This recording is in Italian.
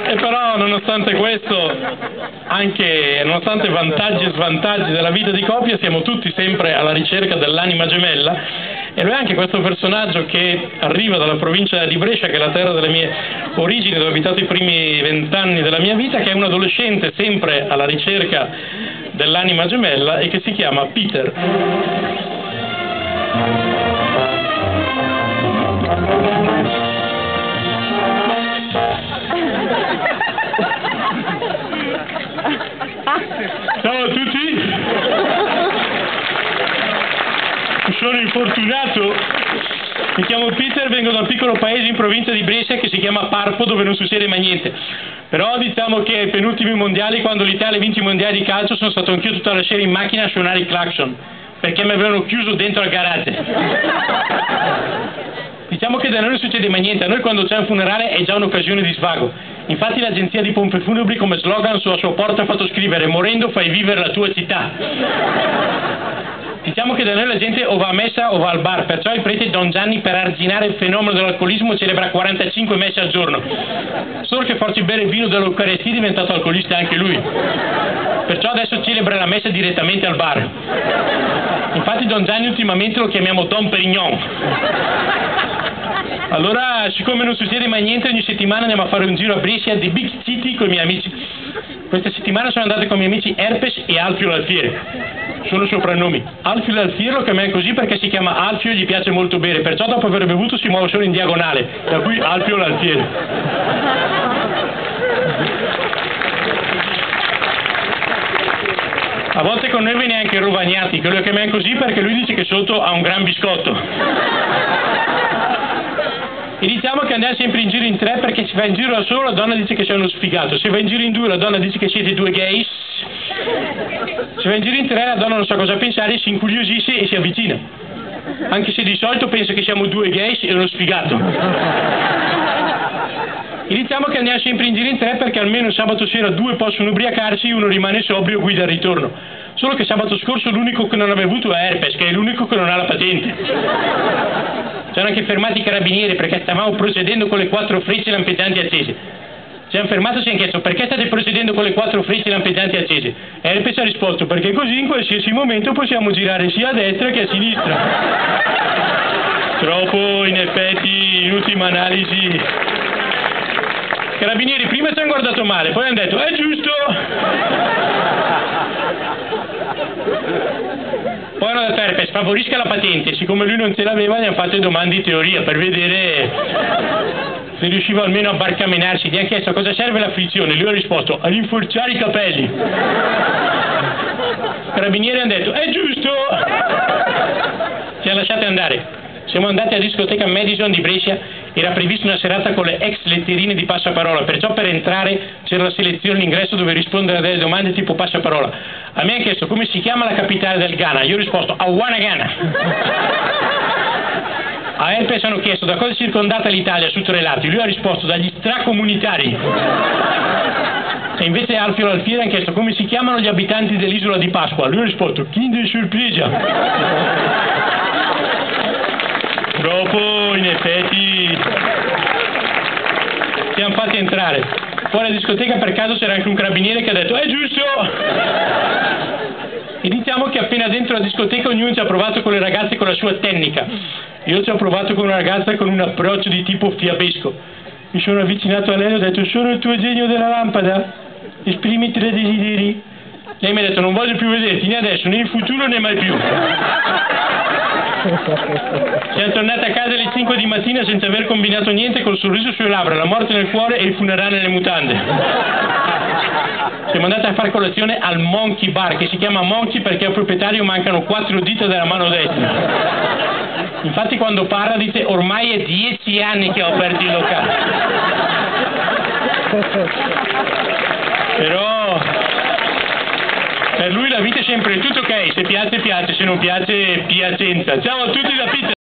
E però nonostante questo, anche nonostante vantaggi e svantaggi della vita di coppia, siamo tutti sempre alla ricerca dell'anima gemella, e lui è anche questo personaggio che arriva dalla provincia di Brescia, che è la terra delle mie origini, dove ho abitato i primi 20 anni della mia vita, che è un adolescente sempre alla ricerca dell'anima gemella e che si chiama Peter. Ciao a tutti, sono infortunato, mi chiamo Peter, vengo da un piccolo paese in provincia di Brescia che si chiama Parpo, dove non succede mai niente. Però diciamo che ai penultimi mondiali, quando l'Italia vince i mondiali di calcio, sono stato anch'io tutta la sera in macchina a suonare il clacson, perché mi avevano chiuso dentro al garage. Diciamo che da noi non succede mai niente, a noi quando c'è un funerale è già un'occasione di svago. Infatti l'agenzia di pompe funebri come slogan sulla sua porta ha fatto scrivere: morendo fai vivere la tua città. Diciamo che da noi la gente o va a messa o va al bar, perciò il prete Don Gianni, per arginare il fenomeno dell'alcolismo, celebra 45 messe al giorno. Solo che forse bere il vino dell'Eucaristia è diventato alcolista anche lui. Perciò adesso celebra la messa direttamente al bar. Infatti Don Gianni ultimamente lo chiamiamo Don Perignon. Allora, siccome non succede mai niente, ogni settimana andiamo a fare un giro a Brescia, The Big City, con i miei amici. Questa settimana sono andato con i miei amici Herpes e Alfio l'Alfiere. Sono soprannomi. Alfio l'Alfiere lo chiamiamo così perché si chiama Alfio e gli piace molto bere, perciò dopo aver bevuto si muove solo in diagonale, da cui Alfio l'Alfiere. A volte con noi viene anche Rovagnati, che lo chiamiamo così perché lui dice che sotto ha un gran biscotto. E diciamo che andiamo sempre in giro in tre, perché se va in giro da solo la donna dice che sei uno sfigato, se va in giro in due la donna dice che siete due gays, se va in giro in tre la donna non sa cosa pensare, si incuriosisce e si avvicina, anche se di solito pensa che siamo due gays e uno sfigato. E diciamo che andiamo sempre in giro in tre perché almeno sabato sera due possono ubriacarsi e uno rimane sobrio e guida al ritorno. Solo che sabato scorso l'unico che non ha bevuto è Herpes, che è l'unico che non ha la patente. Ci hanno anche fermati i carabinieri perché stavamo procedendo con le 4 frecce lampeggianti accese. Ci hanno fermato e ci hanno chiesto: perché state procedendo con le 4 frecce lampeggianti accese? Herpes ha risposto: perché così in qualsiasi momento possiamo girare sia a destra che a sinistra. Troppo, in effetti, in ultima analisi. I carabinieri prima ci hanno guardato male, poi hanno detto: è giusto! Poi hanno detto: Herpes, favorisca la patente. Siccome lui non ce l'aveva, gli hanno fatto le domande di teoria per vedere se riusciva almeno a barcamenarsi. Gli hanno chiesto: a cosa serve la frizione? Lui ha risposto: a rinforzare i capelli. I carabinieri hanno detto: è giusto! Ci hanno lasciati andare. Siamo andati alla discoteca Madison di Brescia, era prevista una serata con le ex letterine di passaparola, perciò per entrare c'era la selezione all'ingresso dove rispondere a delle domande tipo passaparola. A me hanno chiesto: come si chiama la capitale del Ghana? Io ho risposto: Awana Ghana. A Herpes hanno chiesto: da cosa è circondata l'Italia su 3 lati? Lui ha risposto: dagli stracomunitari. E invece Alfio l'Alfiere hanno chiesto: come si chiamano gli abitanti dell'isola di Pasqua? Lui ha risposto: Kinder Surprise. Dopo, in effetti, ci hanno fatti entrare. Fuori alla discoteca per caso c'era anche un carabiniere che ha detto: è giusto! E diciamo che appena dentro la discoteca ognuno ci ha provato con le ragazze con la sua tecnica. Io ci ho provato con una ragazza con un approccio di tipo fiabesco. Mi sono avvicinato a lei e ho detto: sono il tuo genio della lampada, esprimiti dei desideri. Lei mi ha detto: non voglio più vederti né adesso né in futuro né mai più. Siamo tornati a casa alle 5 di mattina senza aver combinato niente, col sorriso sulle labbra, la morte nel cuore e il funerale nelle mutande. Siamo andati a fare colazione al Monkey Bar, che si chiama Monkey perché al proprietario mancano 4 dita della mano destra. Infatti quando parla dice: ormai è 10 anni che ho aperto il locale. Però per lui la vita è sempre tutto ok, se piace piace, se non piace piacenza. Ciao a tutti da Peter!